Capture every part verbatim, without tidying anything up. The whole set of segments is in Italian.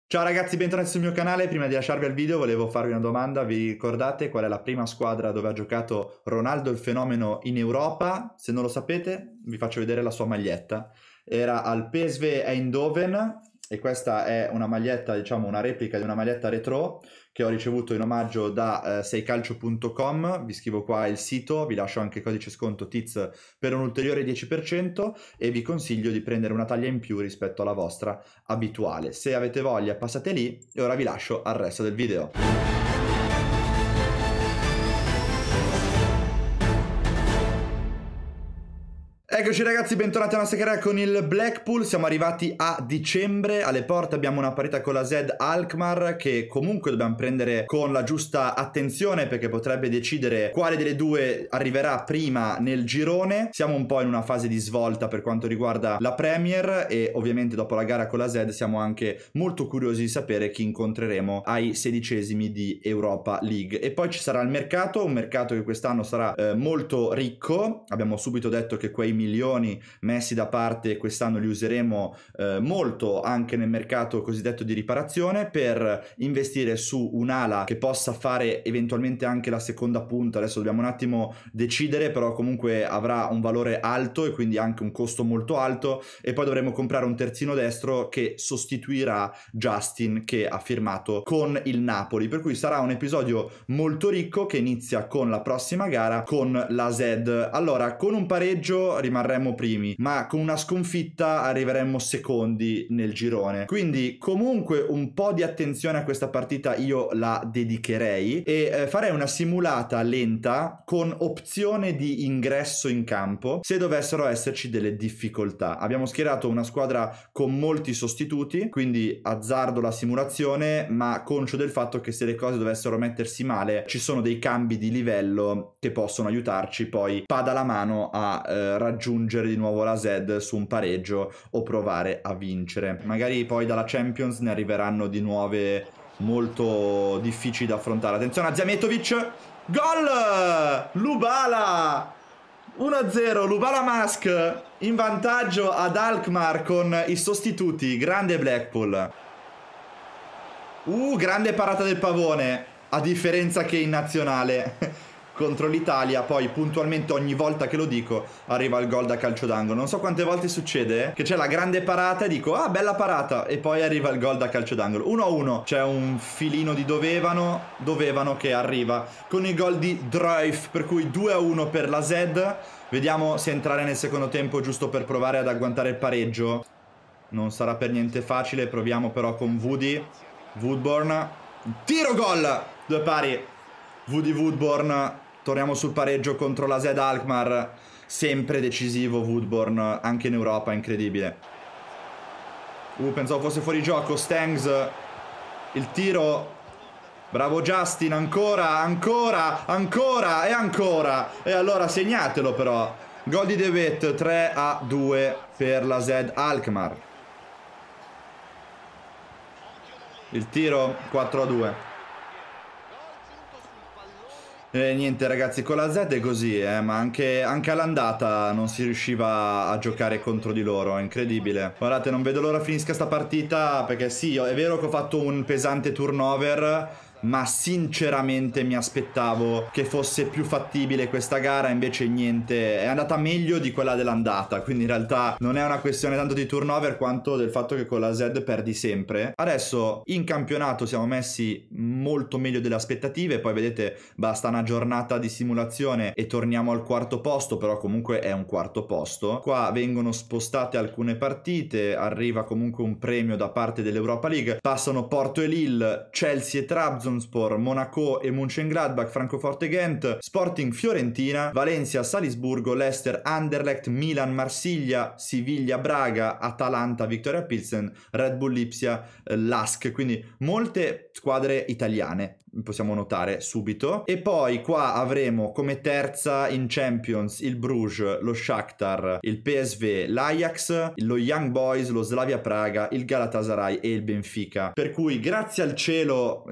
Ciao ragazzi, bentornati sul mio canale. Prima di lasciarvi al video volevo farvi una domanda. Vi ricordate qual è la prima squadra dove ha giocato Ronaldo il fenomeno in Europa? Se non lo sapete vi faccio vedere la sua maglietta. Era al P S V Eindhoven e questa è una maglietta, diciamo una replica di una maglietta retro che ho ricevuto in omaggio da eh, sei calcio punto com. Vi scrivo qua il sito, vi lascio anche codice sconto T I Z per un ulteriore dieci per cento e vi consiglio di prendere una taglia in più rispetto alla vostra abituale. Se avete voglia passate lì e ora vi lascio al resto del video. Eccoci ragazzi, bentornati alla nostra carriera con il Blackpool. Siamo arrivati a dicembre, alle porte abbiamo una partita con la Z Alkmaar che comunque dobbiamo prendere con la giusta attenzione perché potrebbe decidere quale delle due arriverà prima nel girone. Siamo un po' in una fase di svolta per quanto riguarda la Premier e ovviamente dopo la gara con la Z siamo anche molto curiosi di sapere chi incontreremo ai sedicesimi di Europa League. E poi ci sarà il mercato, un mercato che quest'anno sarà eh, molto ricco. Abbiamo subito detto che quei milioni messi da parte quest'anno li useremo eh, molto anche nel mercato cosiddetto di riparazione per investire su un'ala che possa fare eventualmente anche la seconda punta. Adesso dobbiamo un attimo decidere, però comunque avrà un valore alto e quindi anche un costo molto alto, e poi dovremo comprare un terzino destro che sostituirà Justin che ha firmato con il Napoli, per cui sarà un episodio molto ricco che inizia con la prossima gara con la Z. Allora, con un pareggio rimarremmo primi, ma con una sconfitta arriveremmo secondi nel girone, quindi comunque un po' di attenzione a questa partita io la dedicherei e eh, farei una simulata lenta con opzione di ingresso in campo se dovessero esserci delle difficoltà. Abbiamo schierato una squadra con molti sostituti, quindi azzardo la simulazione, ma conscio del fatto che se le cose dovessero mettersi male ci sono dei cambi di livello che possono aiutarci poi pada la mano a eh, raggiungere di nuovo la Z su un pareggio o provare a vincere. Magari poi dalla Champions ne arriveranno di nuove molto difficili da affrontare. Attenzione a Zamietovic, gol! Lubala! uno a zero, Lubala Mask in vantaggio ad Alkmaar con i sostituti. Grande Blackpool. Uh, grande parata del Pavone, a differenza che in nazionale contro l'Italia poi puntualmente ogni volta che lo dico arriva il gol da calcio d'angolo. Non so quante volte succede che c'è la grande parata e dico ah bella parata e poi arriva il gol da calcio d'angolo. uno a uno, c'è un filino di dovevano dovevano che arriva con il gol di Druif, per cui due a uno per la Z. Vediamo se entrare nel secondo tempo giusto per provare ad agguantare il pareggio. Non sarà per niente facile, proviamo però con Woody Woodburn, tiro gol, due pari. Woody Woodburn, torniamo sul pareggio contro la Z Alkmaar, sempre decisivo Woodburn anche in Europa, incredibile. Uh, pensavo fosse fuori gioco, Stengs, il tiro, bravo Justin, ancora, ancora, ancora e ancora, e allora segnatelo però, gol di De Wet, tre a due per la Z Alkmaar. Il tiro, quattro a due. E niente ragazzi, con la Z è così, eh, ma anche, anche all'andata non si riusciva a giocare contro di loro, è incredibile. Guardate, non vedo l'ora finisca sta partita, perché sì, è vero che ho fatto un pesante turnover, ma sinceramente mi aspettavo che fosse più fattibile questa gara, invece niente, è andata meglio di quella dell'andata, quindi in realtà non è una questione tanto di turnover quanto del fatto che con la Z perdi sempre. Adesso in campionato siamo messi molto meglio delle aspettative, poi vedete basta una giornata di simulazione e torniamo al quarto posto, però comunque è un quarto posto. Qua vengono spostate alcune partite, arriva comunque un premio da parte dell'Europa League, passano Porto e Lille, Chelsea e Trabzon, Monaco e Mönchengladbach, Francoforte Ghent, Sporting Fiorentina, Valencia Salisburgo, Leicester Anderlecht, Milan Marsiglia, Siviglia Braga, Atalanta Viktoria Pilsen, Red Bull Lipsia, Lask, quindi molte squadre italiane possiamo notare subito. E poi qua avremo come terza in Champions il Bruges, lo Shakhtar, il P S V, l'Ajax, lo Young Boys, lo Slavia Praga, il Galatasaray e il Benfica, per cui grazie al cielo il Benfica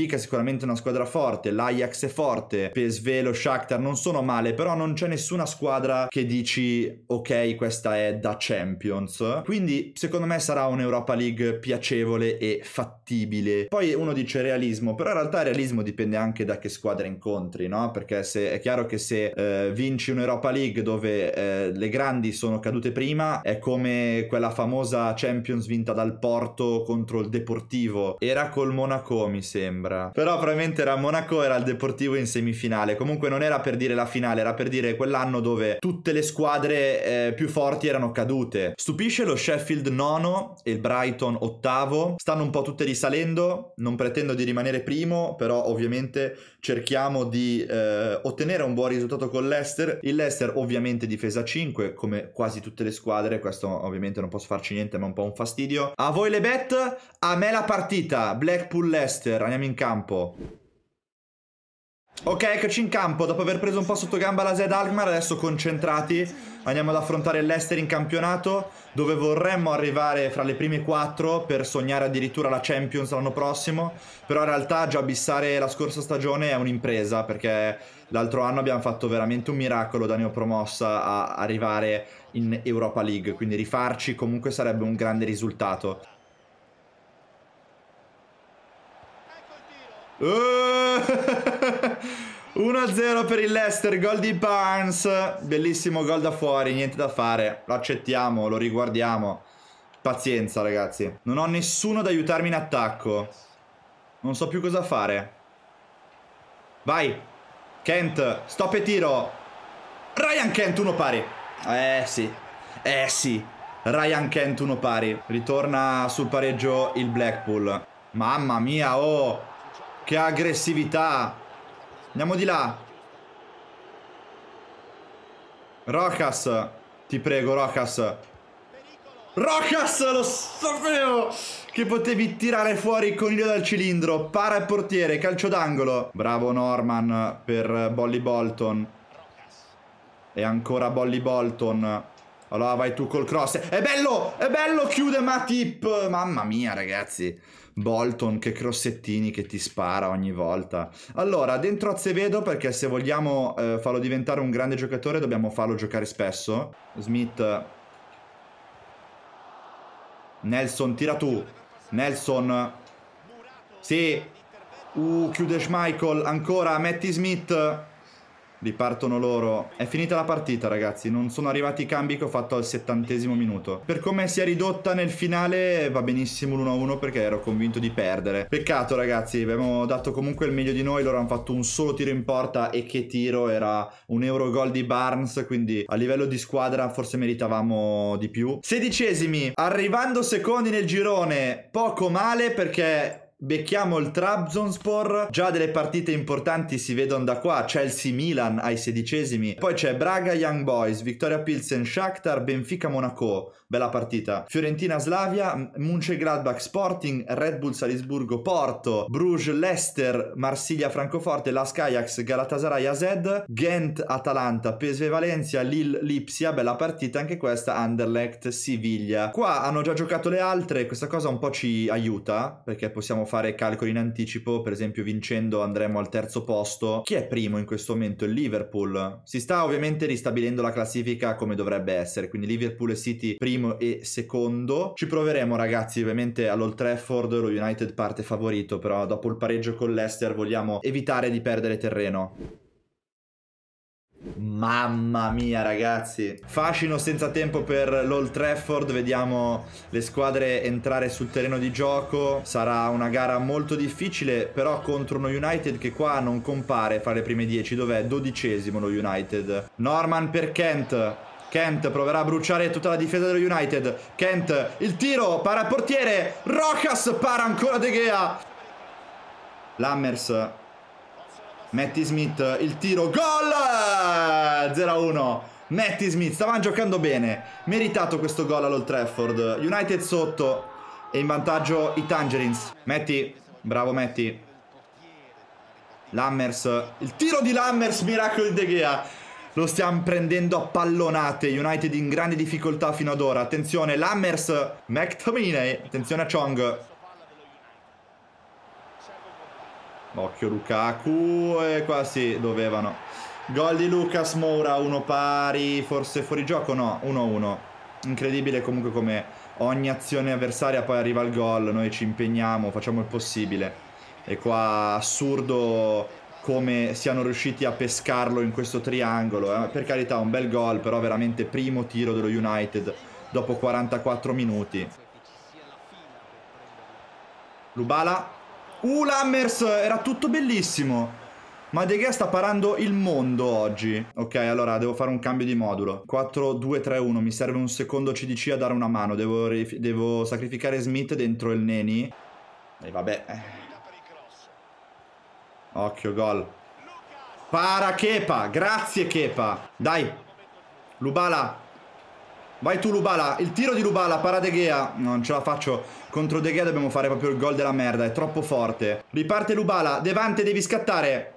Benfica è sicuramente una squadra forte, l'Ajax è forte, P S V, lo Shakhtar non sono male, però non c'è nessuna squadra che dici ok, questa è da Champions. Quindi secondo me sarà un'Europa League piacevole e fattibile. Poi uno dice realismo, però in realtà il realismo dipende anche da che squadra incontri, no? Perché se, è chiaro che se eh, vinci un'Europa League dove eh, le grandi sono cadute prima, è come quella famosa Champions vinta dal Porto contro il Deportivo. Era col Monaco, mi sembra. Però probabilmente era Monaco, era il Deportivo in semifinale. Comunque non era per dire la finale, era per dire quell'anno dove tutte le squadre eh, più forti erano cadute. Stupisce lo Sheffield nono e il Brighton ottavo. Stanno un po' tutte risalendo. Non pretendo di rimanere primo, però ovviamente cerchiamo di eh, ottenere un buon risultato con l'Leicester. Il Leicester ovviamente difesa cinque, come quasi tutte le squadre. Questo ovviamente non posso farci niente, ma è un po' un fastidio. A voi le bet, a me la partita. Blackpool-Leicester, andiamo in campo. Ok, eccoci in campo, dopo aver preso un po' sotto gamba la Z Alkmaar, adesso concentrati, andiamo ad affrontare il Leicester in campionato, dove vorremmo arrivare fra le prime quattro per sognare addirittura la Champions l'anno prossimo, però in realtà già bissare la scorsa stagione è un'impresa, perché l'altro anno abbiamo fatto veramente un miracolo da neopromossa a arrivare in Europa League, quindi rifarci comunque sarebbe un grande risultato. uno a zero per il Leicester, gol di Barnes, bellissimo gol da fuori, niente da fare, lo accettiamo, lo riguardiamo, pazienza ragazzi, non ho nessuno da aiutarmi in attacco, non so più cosa fare. Vai Kent, stop e tiro. Ryan Kent uno pari. Eh sì, eh sì, Ryan Kent uno pari, ritorna sul pareggio il Blackpool. Mamma mia, oh, che aggressività. Andiamo di là. Rokas, ti prego Rokas. Rokas, lo sapevo che potevi tirare fuori il coniglio dal cilindro. Para il portiere, calcio d'angolo. Bravo Norman per Bolly Bolton. E ancora Bolly Bolton. Allora vai tu col cross. È bello, è bello, chiude Matip. Mamma mia ragazzi, Bolton, che crossettini che ti spara ogni volta. Allora, dentro Azevedo, perché se vogliamo eh, farlo diventare un grande giocatore dobbiamo farlo giocare spesso. Smith. Nelson, tira tu. Nelson. Sì. Uh, chiude Schmeichel. Ancora, metti Smith. Ripartono loro. È finita la partita ragazzi, non sono arrivati i cambi che ho fatto al settantesimo minuto. Per come si è ridotta nel finale va benissimo l'uno a uno, perché ero convinto di perdere. Peccato ragazzi, abbiamo dato comunque il meglio di noi. Loro hanno fatto un solo tiro in porta, e che tiro, era un euro gol di Barnes, quindi a livello di squadra forse meritavamo di più. Sedicesimi, arrivando secondi nel girone, poco male, perché becchiamo il Trabzonspor. Già delle partite importanti si vedono da qua. Chelsea-Milan ai sedicesimi. Poi c'è Braga-Young Boys, Victoria Pilsen-Shakhtar, Benfica-Monaco. Bella partita. Fiorentina-Slavia, Mönchengladbach-Sporting, Red Bull Salisburgo-Porto, Bruges-Leicester, Marsiglia-Francoforte, Lask Ajax, Galatasaray-A Z, Ghent-Atalanta, P S V Valencia, Lille-Lipsia. Bella partita anche questa. Anderlecht-Siviglia. Qua hanno già giocato le altre. Questa cosa un po' ci aiuta, perché possiamo fare calcoli in anticipo. Per esempio, vincendo andremo al terzo posto. Chi è primo in questo momento? Il Liverpool. Si sta ovviamente ristabilendo la classifica come dovrebbe essere, quindi Liverpool e City primo e secondo. Ci proveremo ragazzi, ovviamente all'Old Trafford lo United parte favorito, però dopo il pareggio con l'Leicester vogliamo evitare di perdere terreno. Mamma mia ragazzi, fascino senza tempo per l'Old Trafford. Vediamo le squadre entrare sul terreno di gioco. Sarà una gara molto difficile, però contro uno United che qua non compare fra le prime dieci. Dov'è? Dodicesimo lo United. Norman per Kent. Kent proverà a bruciare tutta la difesa dello United. Kent, il tiro, para il portiere. Rokas, para ancora De Gea. Lammers. Matty Smith, il tiro, gol! zero a uno. Matty Smith, stavano giocando bene. Meritato questo gol all'Old Trafford. United sotto e in vantaggio i Tangerines. Matty, bravo Matty. Lammers, il tiro di Lammers, miracolo di De Gea. Lo stiamo prendendo a pallonate. United in grande difficoltà fino ad ora. Attenzione, Lammers, McTominay. Attenzione a Chong. Occhio Lukaku, e qua sì, dovevano. Gol di Lucas Moura, uno pari, forse fuori gioco? No, uno a uno. Incredibile comunque come ogni azione avversaria poi arriva il gol, noi ci impegniamo, facciamo il possibile. E qua assurdo come siano riusciti a pescarlo in questo triangolo. Eh? Per carità un bel gol, però veramente primo tiro dello United dopo quarantaquattro minuti. Lubala. Uh, Lammers, era tutto bellissimo. Ma De Gea sta parando il mondo oggi. Ok, allora devo fare un cambio di modulo. quattro due tre uno, mi serve un secondo C D C a dare una mano. Devo, devo sacrificare Smith dentro il Neni. E vabbè. Occhio, gol. Para Kepa, grazie Kepa. Dai. Lubala. Vai tu Lubala, il tiro di Lubala, para De Gea. Non ce la faccio, contro De Gea dobbiamo fare proprio il gol della merda, è troppo forte. Riparte Lubala, Devante devi scattare.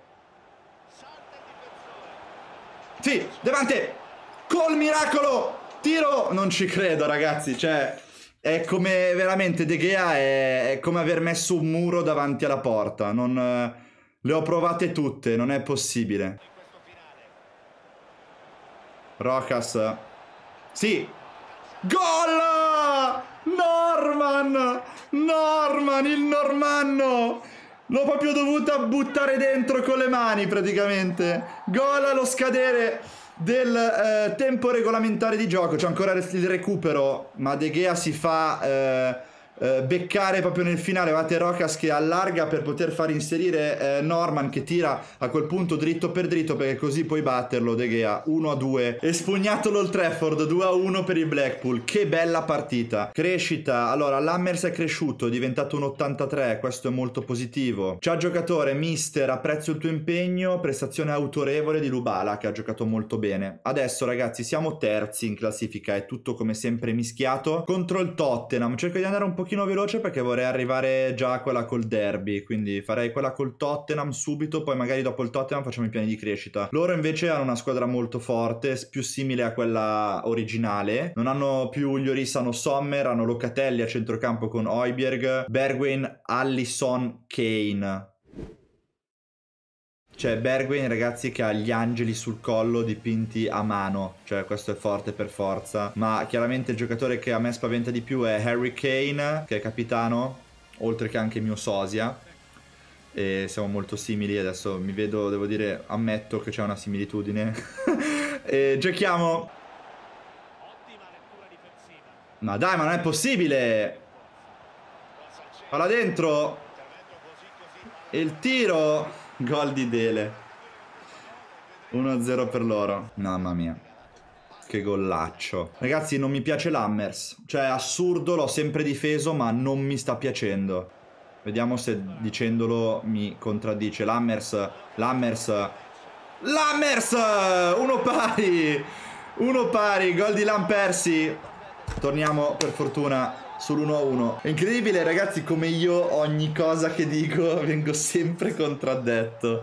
Sì, Devante, col miracolo, tiro. Non ci credo ragazzi, cioè è come veramente De Gea è, è come aver messo un muro davanti alla porta. Non, le ho provate tutte, non è possibile. Rojas. Sì. Gol! Norman! Norman, il normanno! L'ho proprio dovuta buttare dentro con le mani praticamente. Gol allo scadere del eh, tempo regolamentare di gioco. C'è ancora il recupero, ma De Gea si fa eh, eh, beccare proprio nel finale. Guardate Rojas che allarga per poter far inserire eh, Norman, che tira a quel punto dritto per dritto, perché così puoi batterlo. De Gea uno a due, espugnatolo Old Trafford, due a uno per il Blackpool. Che bella partita. Crescita, allora Lammers è cresciuto, è diventato un ottantatré, questo è molto positivo. Ciao giocatore, mister, apprezzo il tuo impegno, prestazione autorevole di Lubala che ha giocato molto bene. Adesso ragazzi siamo terzi in classifica, è tutto come sempre mischiato contro il Tottenham. Cerco di andare un pochino veloce perché vorrei arrivare già a quella col derby, quindi farei quella col Tottenham subito, poi magari dopo il Tottenham facciamo i piani di crescita. Loro invece hanno una squadra molto forte, più simile a quella originale. Non hanno più Lloris, hanno Sommer, hanno Locatelli a centrocampo con Højbjerg, Bergwijn, Alisson, Kane. Cioè Bergwijn ragazzi che ha gli angeli sul collo dipinti a mano. Cioè questo è forte per forza. Ma chiaramente il giocatore che a me spaventa di più è Harry Kane, che è capitano, oltre che anche mio sosia. E siamo molto simili. Adesso mi vedo, devo dire, ammetto che c'è una similitudine. E giochiamo. Ma dai, ma non è possibile. Palla dentro. E il tiro. Gol di Dele. uno a zero per loro. Mamma mia. Che gollaccio. Ragazzi non mi piace Lammers. Cioè è assurdo, l'ho sempre difeso ma non mi sta piacendo. Vediamo se dicendolo mi contraddice. Lammers. Lammers. Lammers! Uno pari. Uno pari. Gol di Lampersi. Torniamo per fortuna sull'uno a uno. È incredibile ragazzi come io ogni cosa che dico vengo sempre contraddetto.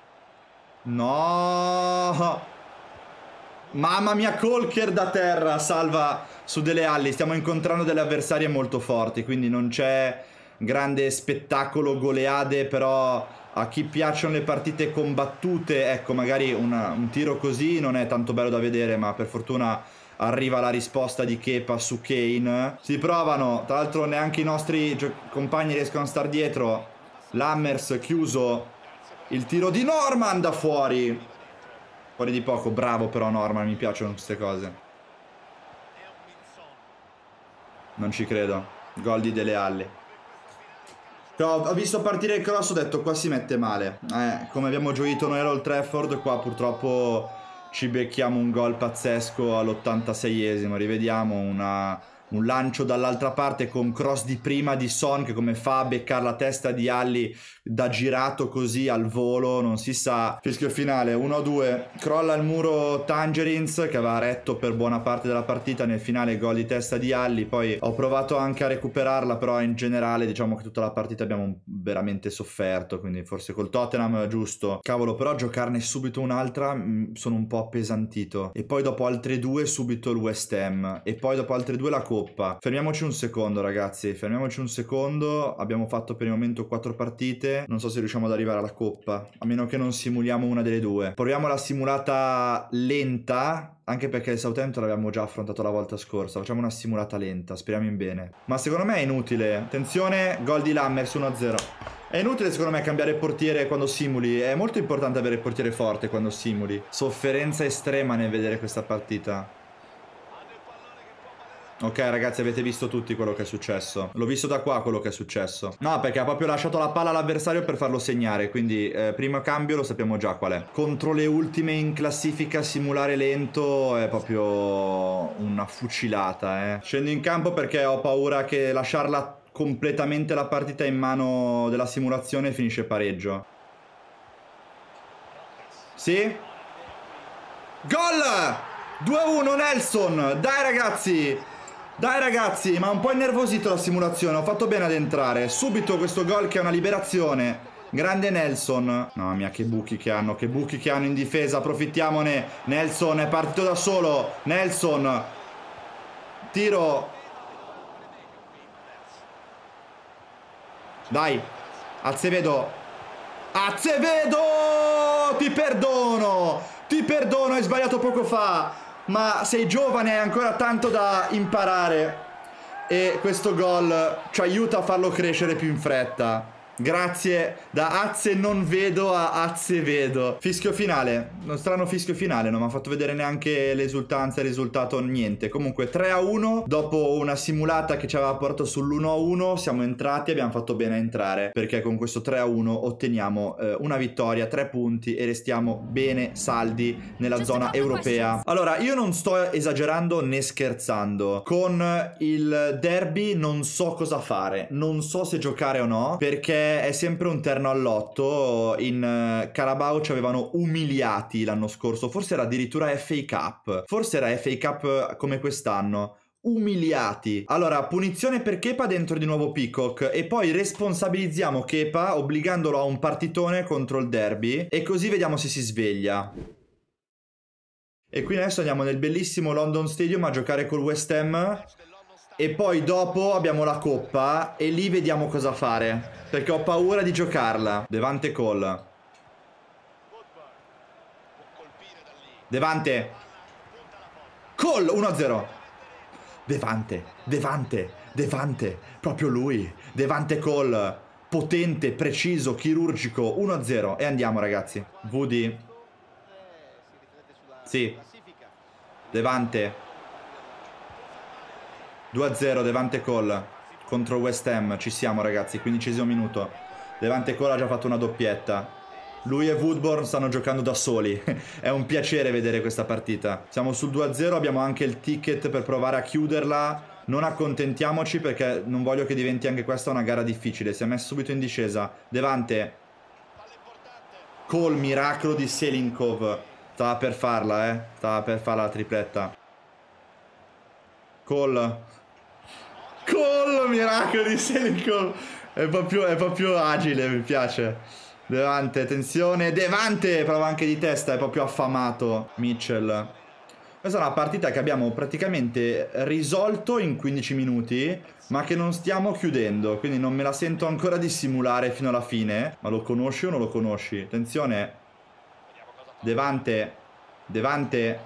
No. Mamma mia, Colker da terra salva su Dele Alli. Stiamo incontrando delle avversarie molto forti, quindi non c'è grande spettacolo, goleade, però a chi piacciono le partite combattute, ecco magari una, un tiro così non è tanto bello da vedere, ma per fortuna arriva la risposta di Kepa su Kane. Si provano, tra l'altro neanche i nostri compagni riescono a star dietro. Lammers chiuso. Il tiro di Norman da fuori. Fuori di poco, bravo però Norman, mi piacciono queste cose. Non ci credo. Gol di Dele Alli. Ho visto partire il cross, ho detto qua si mette male. Eh, come abbiamo gioito noi all'Old Trafford, qua purtroppo ci becchiamo un gol pazzesco all'ottantaseiesimo. Rivediamo una, un lancio dall'altra parte con cross di prima di Son, che come fa a beccare la testa di Alli da girato così al volo, non si sa. Fischio finale, uno a due. Crolla il muro Tangerines che aveva retto per buona parte della partita. Nel finale gol di testa di Alli. Poi ho provato anche a recuperarla, però in generale diciamo che tutta la partita abbiamo veramente sofferto, quindi forse col Tottenham è giusto. Cavolo, però giocarne subito un'altra sono un po' appesantito. E poi dopo altre due subito il West Ham, e poi dopo altre due la Coppa. Coppa. Fermiamoci un secondo, ragazzi, fermiamoci un secondo. Abbiamo fatto per il momento quattro partite. Non so se riusciamo ad arrivare alla Coppa, a meno che non simuliamo una delle due. Proviamo la simulata lenta, anche perché il Southampton l'abbiamo già affrontato la volta scorsa. Facciamo una simulata lenta, speriamo in bene. Ma secondo me è inutile. Attenzione, gol di Lammers uno a zero. È inutile secondo me cambiare portiere quando simuli. È molto importante avere il portiere forte quando simuli. Sofferenza estrema nel vedere questa partita. Ok ragazzi, avete visto tutti quello che è successo. L'ho visto da qua quello che è successo. No, perché ha proprio lasciato la palla all'avversario per farlo segnare. Quindi eh, primo cambio lo sappiamo già qual è. Contro le ultime in classifica simulare lento è proprio una fucilata, eh. Scendo in campo perché ho paura che lasciarla completamente la partita in mano della simulazione finisce pareggio. Sì? Gol! due a uno Nelson! Dai ragazzi! Dai ragazzi, ma un po' innervosito la simulazione. Ho fatto bene ad entrare. Subito questo gol che è una liberazione. Grande Nelson. Mamma mia, che buchi che hanno. Che buchi che hanno in difesa. Approfittiamone. Nelson è partito da solo. Nelson. Tiro. Dai. Azevedo. Azevedo! Ti perdono. Ti perdono, hai sbagliato poco fa. Ma sei giovane, hai ancora tanto da imparare. E questo gol ci aiuta a farlo crescere più in fretta. Grazie, da Azze non vedo a Azze vedo. Fischio finale, uno strano fischio finale, non mi ha fatto vedere neanche l'esultanza, il risultato, niente. Comunque tre a uno, dopo una simulata che ci aveva portato sull'uno a uno, siamo entrati e abbiamo fatto bene a entrare, perché con questo tre a uno otteniamo eh, una vittoria, tre punti e restiamo bene saldi nella zona europea. Allora, io non sto esagerando né scherzando. Con il derby non so cosa fare, non so se giocare o no, perché è sempre un terno all'otto. In uh, Carabao ci avevano umiliati l'anno scorso, forse era addirittura F A Cup, forse era F A Cup come quest'anno. Umiliati. Allora, punizione per Kepa dentro di nuovo Peacock e poi responsabilizziamo Kepa obbligandolo a un partitone contro il derby e così vediamo se si sveglia. E qui adesso andiamo nel bellissimo London Stadium a giocare col West Ham e poi dopo abbiamo la Coppa e lì vediamo cosa fare, perché ho paura di giocarla. Devante Cole. Devante. Cole uno a zero. Devante, Devante, Devante, proprio lui. Devante Cole, potente, preciso, chirurgico, uno a zero. E andiamo ragazzi. Woody. Sì. Devante. due a zero Devante Cole contro West Ham. Ci siamo ragazzi, quindicesimo minuto. Devante Cole ha già fatto una doppietta. Lui e Woodburn stanno giocando da soli. È un piacere vedere questa partita. Siamo sul due a zero, abbiamo anche il ticket per provare a chiuderla. Non accontentiamoci perché non voglio che diventi anche questa una gara difficile. Si è messo subito in discesa. Devante. Cole, miracolo di Selinkov. Stava per farla, eh. Stava per fare la tripletta. Cole. Cole, miracolo di Selinkov. È proprio, è proprio agile, mi piace. Devante, attenzione, Devante, prova anche di testa, è proprio affamato Mitchell. Questa è una partita che abbiamo praticamente risolto in quindici minuti, ma che non stiamo chiudendo, quindi non me la sento ancora di simulare fino alla fine. Ma lo conosci o non lo conosci? Attenzione. Devante, Devante.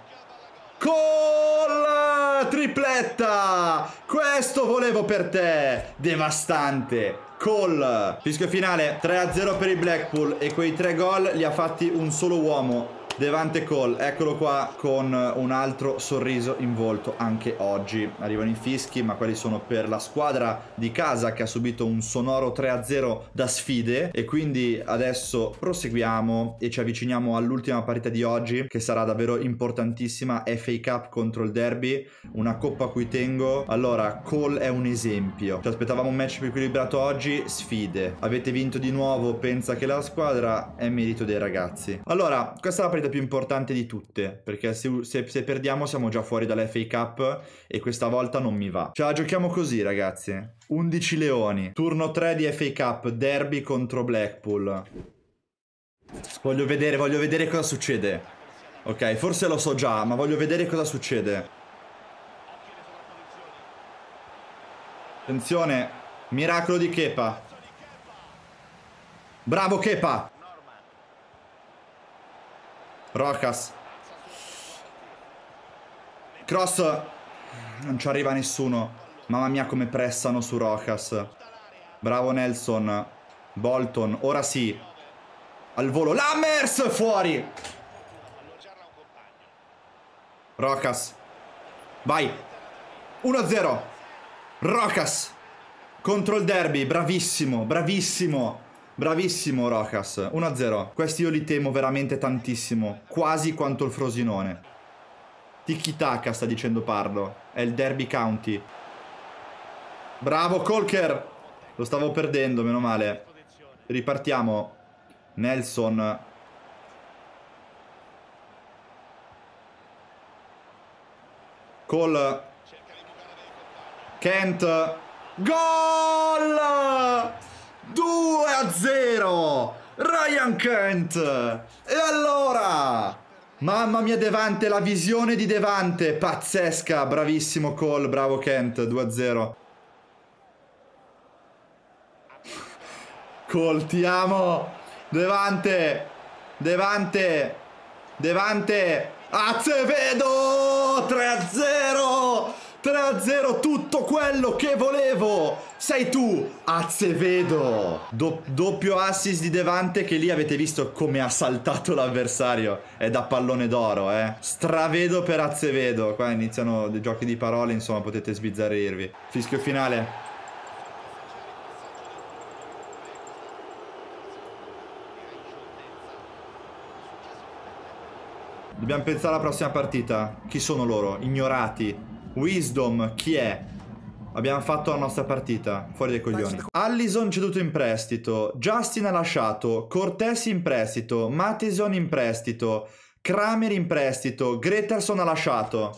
Cole, tripletta! Questo volevo per te, devastante. Cole, fischio finale, tre a zero per il Blackpool e quei tre gol li ha fatti un solo uomo, Devante Cole. Eccolo qua con un altro sorriso in volto anche oggi. Arrivano i fischi, ma quelli sono per la squadra di casa che ha subito un sonoro tre a zero da sfide. E quindi adesso proseguiamo e ci avviciniamo all'ultima partita di oggi, che sarà davvero importantissima. F A Cup contro il Derby, una coppa a cui tengo. Allora, Cole è un esempio. Ci aspettavamo un match più equilibrato oggi, sfide. Avete vinto di nuovo, pensa che la squadra è merito dei ragazzi. Allora, questa è la partita più importante di tutte, perché se, se, se perdiamo siamo già fuori dall'F A Cup e questa volta non mi va. Ce la giochiamo così ragazzi, undici leoni, turno tre di F A Cup, derby contro Blackpool. Voglio vedere, voglio vedere cosa succede. Ok, forse lo so già, ma voglio vedere cosa succede. Attenzione, miracolo di Kepa. Bravo Kepa. Rojas. Cross. Non ci arriva nessuno. Mamma mia come pressano su Rojas. Bravo Nelson. Bolton, ora sì. Al volo, Lammers fuori. Rojas. Vai. uno a zero. Rojas contro il derby, bravissimo, bravissimo. Bravissimo Rojas, uno a zero. Questi io li temo veramente tantissimo, quasi quanto il Frosinone. Tiki taka sta dicendo Parlo, è il Derby County. Bravo Colker. Lo stavo perdendo, meno male. Ripartiamo. Nelson. Cole. Kent. Gol! due a zero. Ryan Kent. E allora? Mamma mia Devante, la visione di Devante. Pazzesca, bravissimo Cole, bravo Kent, due a zero. Cole, ti amo. Devante. Devante. Devante. Azevedo. tre a zero. tre a zero, tutto quello che volevo. Sei tu, Azevedo. Do doppio assist di Devante, che lì avete visto come ha saltato l'avversario. È da pallone d'oro, eh. Stravedo per Azevedo. Qua iniziano dei giochi di parole, insomma, potete sbizzarrirvi. Fischio finale. Dobbiamo pensare alla prossima partita. Chi sono loro? Ignorati. Wisdom, chi è? Abbiamo fatto la nostra partita. Fuori dai coglioni. Allison ceduto in prestito. Justin ha lasciato. Cortés in prestito. Matheson in prestito. Kramer in prestito. Greterson ha lasciato.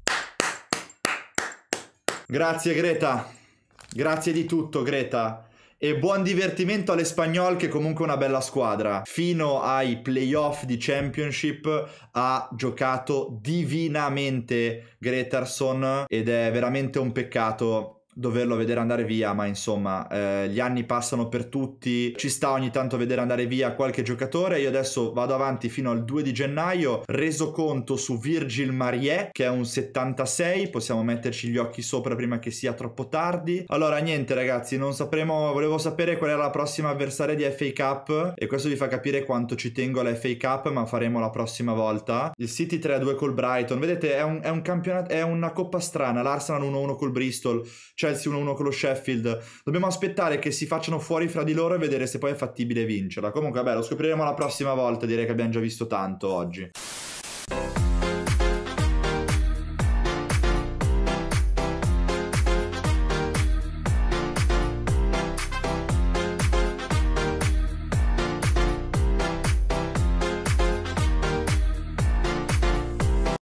Grazie Greta. Grazie di tutto Greta. E buon divertimento all'Espanyol, che comunque è una bella squadra. Fino ai playoff di Championship ha giocato divinamente Greterson ed è veramente un peccato doverlo vedere andare via, ma insomma eh, gli anni passano per tutti, ci sta ogni tanto vedere andare via qualche giocatore. Io adesso vado avanti fino al due di gennaio, reso conto su Virgil Marié che è un settantasei, possiamo metterci gli occhi sopra prima che sia troppo tardi. Allora niente ragazzi, non sapremo, volevo sapere qual era la prossima avversaria di F A Cup e questo vi fa capire quanto ci tengo alla F A Cup, ma faremo la prossima volta. Il City tre a due col Brighton, vedete è un, è un campionato, è una coppa strana. L'Arsenal uno a uno col Bristol, Chelsea uno a uno con lo Sheffield. Dobbiamo aspettare che si facciano fuori fra di loro e vedere se poi è fattibile vincerla. Comunque vabbè, lo scopriremo la prossima volta, direi che abbiamo già visto tanto oggi.